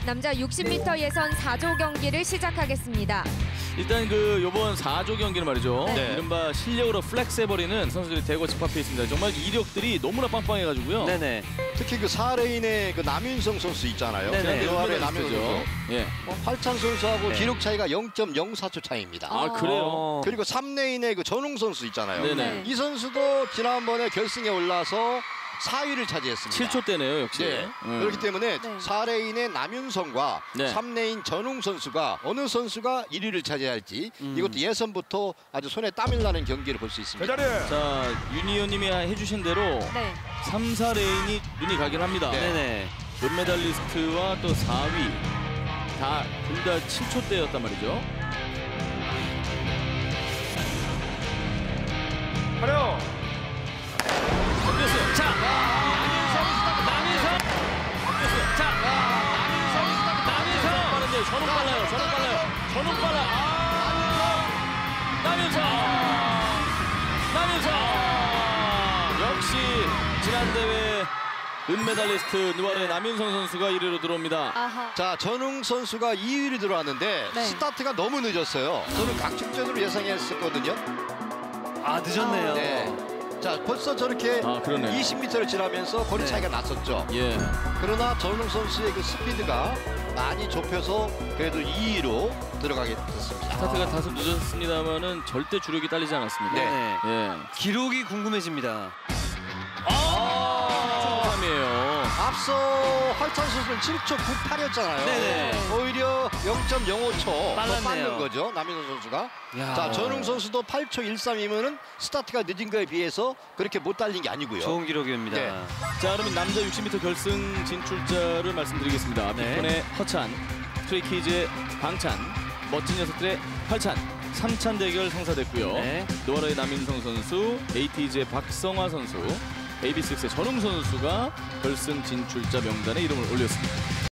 남자 60m 예선 4조 경기를 시작하겠습니다. 일단 요번 4조 경기는 말이죠. 네. 이른바 실력으로 플렉스해버리는 선수들이 대거 집합해 있습니다. 정말 이력들이 너무나 빵빵해가지고요. 네네. 특히 4레인의 남윤성 선수 있잖아요. 네네. 노아의 남윤성. 예. 활찬 선수하고 네. 기록 차이가 0.04초 차이입니다. 아, 그래요? 그리고 3레인의 전웅 선수 있잖아요. 네네. 이 선수도 지난번에 결승에 올라서 4위를 차지했습니다. 7초 대네요, 역시. 네. 그렇기 때문에 네. 4레인의 남윤성과 네. 3레인 전웅 선수가 어느 선수가 1위를 차지할지 이것도 예선부터 아주 손에 땀이 나는 경기를 볼 수 있습니다. 자, 윤희원님이 해주신 대로 네. 3, 4레인이 눈이 가긴 합니다. 네. 네네. 금메달리스트와 또 4위 둘 다 7초대였단 말이죠. 가려. 덤볐어요. 자, 남인성. 덤볐어요. 자, 남인성. 빠른데요. 전웅 빨라요. 전웅 빨라. 남인성. 역시 지난 대회 은메달리스트 누아르의 남윤성 선수가 1위로 들어옵니다. 아하. 자, 전웅 선수가 2위로 들어왔는데 네. 스타트가 너무 늦었어요. 저는 각축전으로 예상했었거든요. 아, 늦었네요. 네. 자, 벌써 저렇게 그러네요. 20m를 지나면서 거리 네. 차이가 났었죠. 예. 그러나 전웅 선수의 스피드가 많이 좁혀서 그래도 2위로 들어가게 됐습니다. 스타트가 다소 늦었습니다만은 절대 주력이 딸리지 않았습니다. 네. 예. 기록이 궁금해집니다. 3이에요. 앞서 활찬 선수는 7초 98이었잖아요. 네네. 오히려 0.05초 더 빨랐네요. 빠른 거죠. 남인선 선수가. 야. 자, 전웅 선수도 8초 13이면은 스타트가 늦은 거에 비해서 그렇게 못 달린 게 아니고요. 좋은 기록입니다. 네. 자, 그러면 남자 60m 결승 진출자를 말씀드리겠습니다. 네. 빅톤의 허찬, 스트레이키즈의 방찬, 멋진 녀석들의 활찬, 3찬 대결 성사됐고요. 네. 노아라의 남인성 선수, 에이티즈의 박성화 선수, AB6IX의 전웅 선수가 결승 진출자 명단에 이름을 올렸습니다.